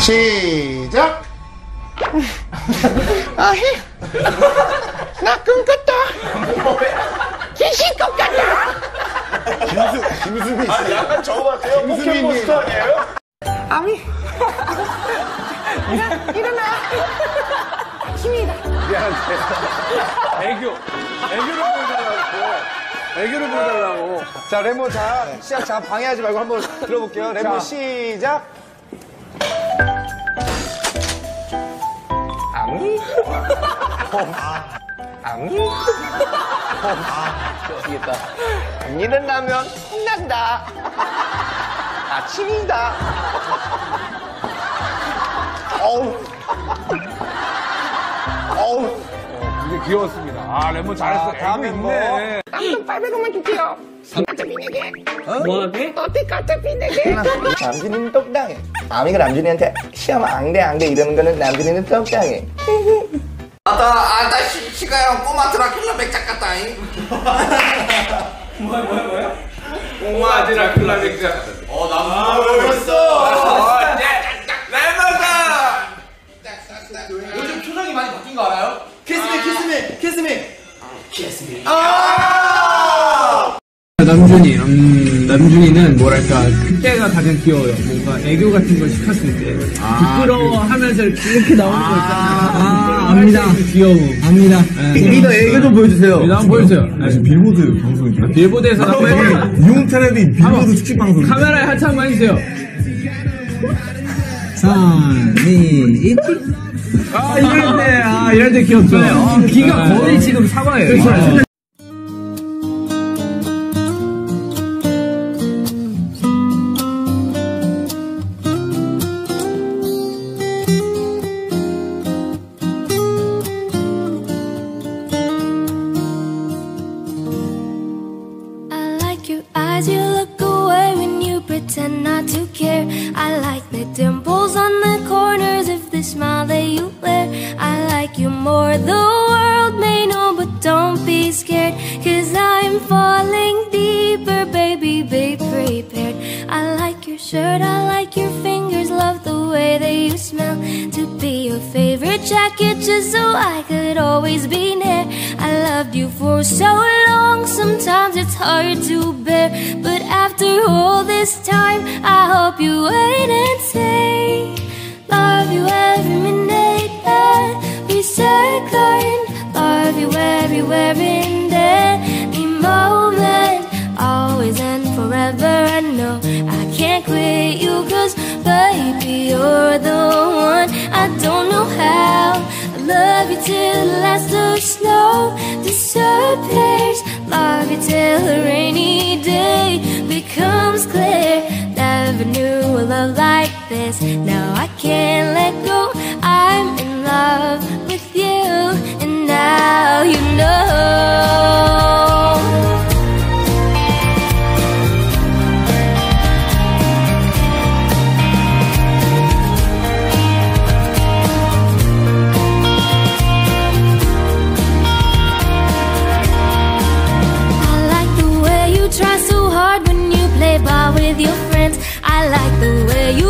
시작. 아히, 나 꿈꿨다. 귀신 것 같다. 김수미 씨. 아, 약간 저거 같아요. 포켓몬스터 아니에요? 아미, 일어나. 아침이다. 애교를 보여달라고. 자, 레몬, 자, 시작. 자, 방해하지 말고 한번 들어볼게요. 레몬, 시작. 아미, 아미. 미치겠다. 언니는 나면 혼난다. 아침이다. 어우. 어우. 이게 귀여웠습니다. 아, 레몬 잘했어. 다음 애교 멤버. 있네. 땀좀 800원만 주세요. 까트비네게. 뭐하게? 어때 까트비네게? 남준이는 똑당해. 아미가 남준이한테 시험 앙대 이러는 거는 남준이는 똑당해. 시가요 꼬마 드라큘라 맥작 같다잉. 뭐야? 꼬마 드라큘라 맥작. 나 모르겠어. 레몬아! 요즘 표정이 많이 바뀐 거 알아요? 키스미. 남준이는 뭐랄까 그때가 가장 귀여워요. 뭔가 애교 같은 걸 시켰을 때 부끄러워하면서 이렇게 나오는 거 있잖아요. 압니다. 귀여움. 압니다. 리더 애교 좀 보여주세요. 한번 보여주세요. 지금 빌보드 방송 중이에요. 빌보드에서 한번 미용 텔레비 빌보드 특집 방송. 카메라에 한참만 해주세요. 3, 2, 1. 이럴 때 귀엽죠. 귀가 거의 지금 사과예요. 그렇죠. Eyes, you look away when you pretend not to care. I like the dimples on the corners of the smile that you wear. I like you more, the world may know, but don't be scared, 'cause I'm falling deeper, baby, be prepared. I like your shirt, I like your fingers, love the way that you smell. To be your favorite jacket just so I could always be near. I loved you for so long, sometimes it's hard to bear, but after all this time, I hope you wait and say, love you every minute, every second, love you everywhere in every moment, always and forever. I know I can't quit you, 'cause baby, you're the one. I don't know how, I love you till the last of snow disappears, love you till the rainy day becomes clear. Never knew a love like this, now I can't let go. I'm in love with you, and now you know. Try so hard when you play ball with your friends. I like the way you